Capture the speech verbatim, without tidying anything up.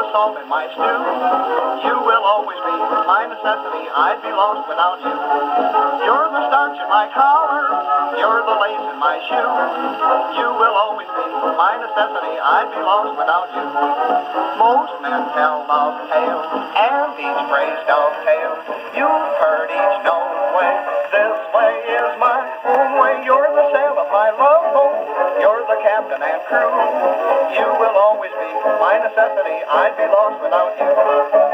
salt in my stew. You will always be my necessity, I'd be lost without you. You're the starch in my collar, you're the lace in my shoe. You will always be my necessity, I'd be lost without you. Most men tell love tales, and each phrase dovetails. You've heard each note way, this way is my own way. You're the sail of my love boat, you're the captain and crew. You will always be my necessity, I'd be lost without you.